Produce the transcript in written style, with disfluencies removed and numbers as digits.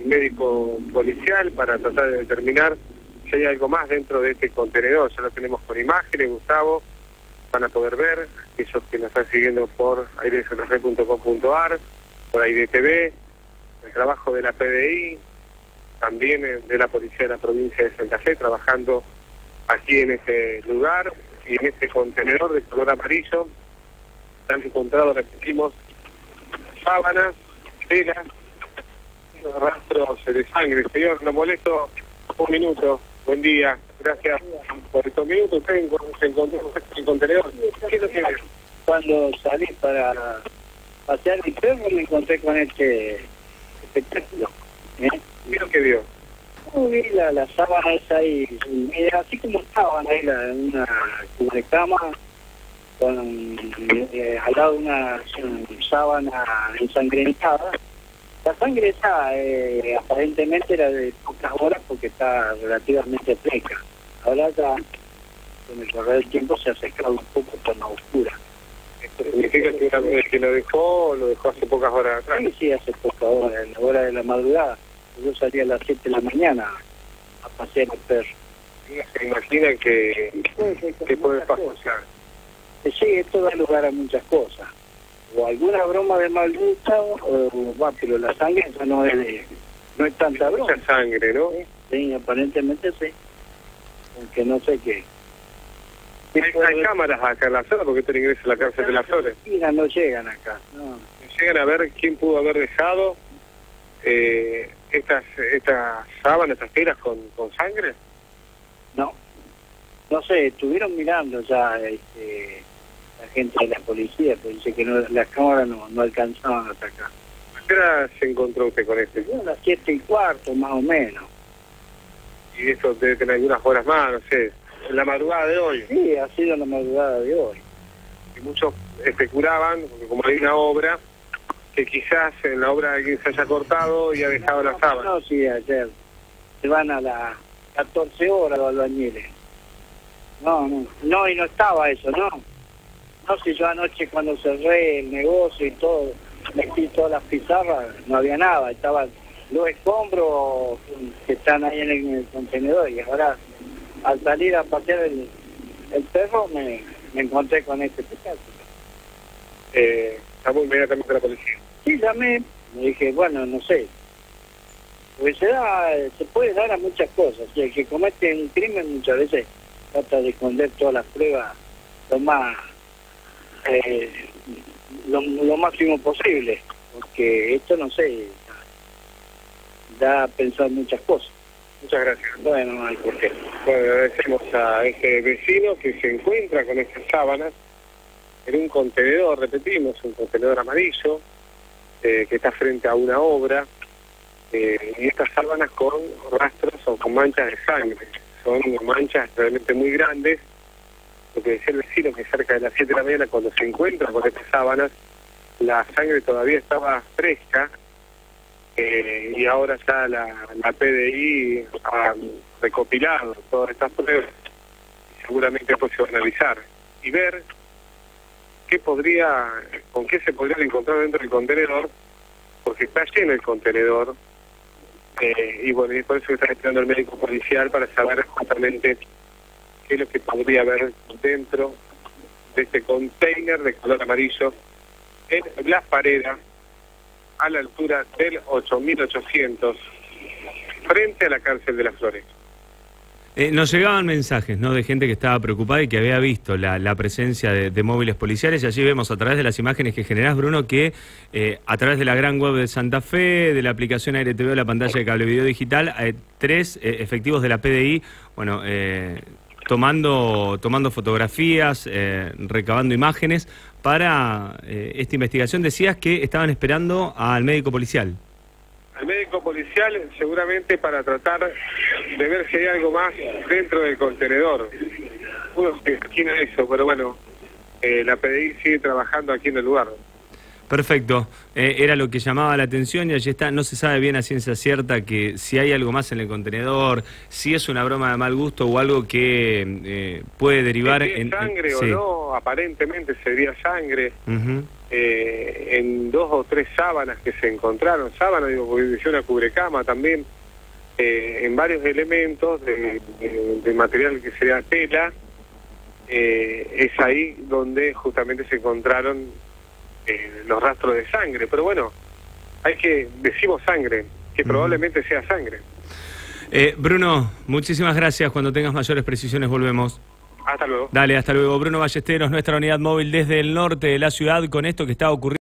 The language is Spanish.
médico policial para tratar de determinar si hay algo más dentro de este contenedor. Ya lo tenemos con imágenes, Gustavo, van a poder ver, aquellos que nos están siguiendo por airesantafé.com.ar, por AIRETV, el trabajo de la PDI, también de la Policía de la Provincia de Santa Fe, trabajando aquí en este lugar y en este contenedor de color amarillo. Se han encontrado, repetimos, sábanas, telas, rastros de sangre. Señor, lo molesto un minuto. Buen día, gracias por estos minutos. Usted se encontró en el contenedor. ¿Qué es lo que ve? Cuando salí para pasear mi perro me encontré con este espectáculo. ¿Qué es lo que vio? Vi la sábana esa ahí, así como estaban ahí, una como de cama, con al lado una sábana ensangrentada. La sangre esa aparentemente era de pocas horas porque está relativamente fresca. Ahora ya, con el correr del tiempo, se ha secado un poco por la oscura. ¿Esto significa que lo dejó hace pocas horas atrás? Sí, hace pocas horas, en la hora de la madrugada. Yo salí a las 7 de la mañana a pasear el perro. ¿Se imagina que puede pasar? Sí, esto da lugar a muchas cosas. O alguna broma de mal gusto, pero la sangre ya no es tanta broma. Mucha sangre, ¿no? Sí, aparentemente sí. Aunque no sé qué. Hay cámaras acá en la zona, porque esto ingresa a la cárcel de las Flores. No llegan acá. No. Llegan a ver quién pudo haber dejado estas sábanas, estas telas con sangre. No sé, estuvieron mirando ya la gente de la policía, pero dice que las cámaras no alcanzaban hasta acá. ¿A qué hora se encontró usted con este? A las 7:15 más o menos. Y esto debe tener algunas horas más, no sé, en la madrugada de hoy. Sí, ha sido la madrugada de hoy. Y muchos especulaban, porque como hay una obra, que quizás en la obra alguien se haya cortado y ha dejado la sábana. No, sí, ayer. Se van a las 14 horas los albañiles. No, y no estaba eso, no. No, si yo anoche cuando cerré el negocio y todo, metí todas las pizarras, no había nada, estaban los escombros que están ahí en el contenedor, y ahora al salir a pasear el perro me encontré con este espectáculo. Llamó inmediatamente a la policía. Sí, llamé, me dije, bueno, no sé, porque se puede dar a muchas cosas, y el que comete un crimen muchas veces trata de esconder todas las pruebas lo máximo posible, porque esto, no sé, da a pensar muchas cosas. Muchas gracias. Bueno, no hay por qué. Bueno, agradecemos a este vecino que se encuentra con estas sábanas en un contenedor, repetimos, un contenedor amarillo, que está frente a una obra, y estas sábanas con rastros o con manchas de sangre. Son manchas realmente muy grandes. Lo que decía el vecino, que cerca de las 7 de la mañana, cuando se encuentra con estas sábanas, la sangre todavía estaba fresca, y ahora ya la PDI ha recopilado todas estas pruebas, y seguramente después se va a analizar y ver con qué se podría encontrar dentro del contenedor, porque está lleno el contenedor, y bueno, y por eso está esperando el médico policial para saber justamente qué es lo que podría haber dentro de este container de color amarillo en Blas Parera, a la altura del 8800, frente a la cárcel de las Flores. Nos llegaban mensajes, ¿no?, de gente que estaba preocupada y que había visto la presencia de móviles policiales, y allí vemos a través de las imágenes que generás, Bruno, que a través de la gran web de Santa Fe, de la aplicación AIRETV, la pantalla de cable video digital, 3 efectivos de la PDI, bueno, tomando fotografías, recabando imágenes para esta investigación. Decías que estaban esperando al médico policial. Al médico policial seguramente para tratar de ver si hay algo más dentro del contenedor. Uno se imagina eso, pero bueno, la PDI sigue trabajando aquí en el lugar. Perfecto, era lo que llamaba la atención y allí está. No se sabe bien a ciencia cierta que si hay algo más en el contenedor, si es una broma de mal gusto o algo que puede derivar en sangre o sí. no, aparentemente sería sangre. En 2 o 3 sábanas que se encontraron, sábanas, digo, porque decía una cubrecama también, en varios elementos de material que sería tela, es ahí donde justamente se encontraron los rastros de sangre. Pero bueno, decimos sangre, que probablemente sea sangre. Bruno, muchísimas gracias. Cuando tengas mayores precisiones volvemos. Hasta luego. Dale, hasta luego. Bruno Ballesteros, nuestra unidad móvil desde el norte de la ciudad, con esto que está ocurriendo.